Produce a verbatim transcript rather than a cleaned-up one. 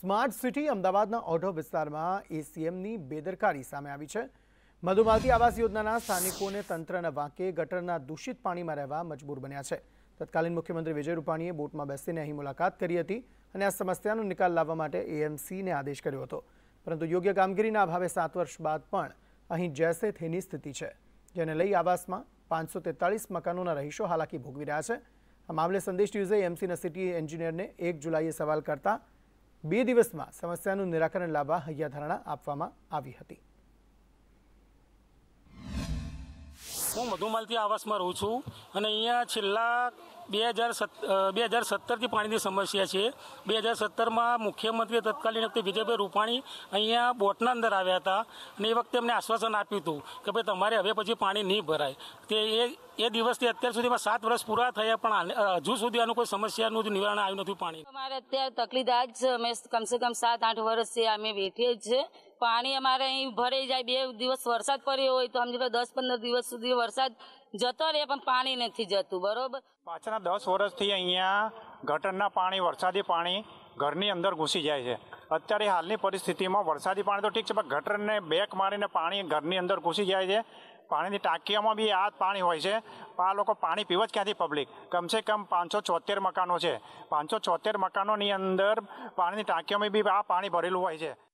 Smart city અમદાવાદના ઓઢવ વિસ્તારમાં એસીએમની બેદરકારી સામે આવી છે। મધુમાલતી આવાસ યોજનાના સ્થાનિકોને તંત્રના વાંકે ગટરના દૂષિત પાણીમાં રહેવા મજબૂર બન્યા છે। તત્કાલીન મુખ્યમંત્રી વિજય રૂપાણીએ બોટમાં બેસીને અહીં મુલાકાત કરી હતી અને આ સમસ્યાનો નિકાલ લાવવા માટે એએમસીને આદેશ કર્યો હતો, પરંતુ યોગ્ય કામગીરીના અભાવે સાત વર્ષ બાદ પણ અહીં જેસે થેની સ્થિતિ છે, જેને લઈ આવાસમાં પાંચસો તેતાલીસ મકાનોના રહીશો હાલાકી ભોગવી રહ્યા છે। આ મામલે સંદેશ ન્યૂઝે એએમસીના સિટી એન્જિનિયરને એક જુલાઈએ સવાલ કરતા બે દિવસમાં સમસ્યાનું નિરાકરણ લાવવા હૈયાધારણા આપવામાં આવી હતી। હું મધુમાલતી આવાસમાં રહું છું અને અહીંયા છેલ્લા બે હજાર બે હજાર સત્તરથી પાણીની સમસ્યા છે। બે હજાર સત્તરમાં મુખ્યમંત્રી તત્કાલીન વખતે વિજયભાઈ રૂપાણી અહીંયા બોટના અંદર આવ્યા હતા અને એ વખતે એમને આશ્વાસન આપ્યું હતું કે ભાઈ તમારે હવે પછી પાણી નહીં ભરાય। તે એ એ દિવસથી અત્યાર સુધીમાં સાત વર્ષ પૂરા થયા પણ હજુ સુધી આનું કોઈ સમસ્યાનું નિવારણ આવ્યું નથી। પાણી અમારે અત્યારે તકલીફ આજ છે, અમે કમસે કમ સાત આઠ વર્ષથી અમે બેઠીએ જ છે। પાણી અમારે અહીં ભરાઈ જાય, બે દિવસ વરસાદ પડ્યો હોય તો સમજી લો દસ પંદર દિવસ સુધી વરસાદ જતો રહે પણ પાણી નથી જતું। બરોબર, પાછળના દસ વર્ષથી અહીંયા ગટરના પાણી, વરસાદી પાણી ઘરની અંદર ઘૂસી જાય છે। અત્યારે હાલની પરિસ્થિતિમાં વરસાદી પાણી તો ઠીક છે, પણ ગટરને બેક મારીને પાણી ઘરની અંદર ઘૂસી જાય છે। પાણીની ટાંકીઓમાં બી આ પાણી હોય છે, આ લોકો પાણી પીવે જ ક્યાંથી પબ્લિક? કમસે કમ પાંચસો છોતેર મકાનો છે, પાંચસો છોતેર મકાનોની અંદર પાણીની ટાંકીઓમાં બી આ પાણી ભરેલું હોય છે।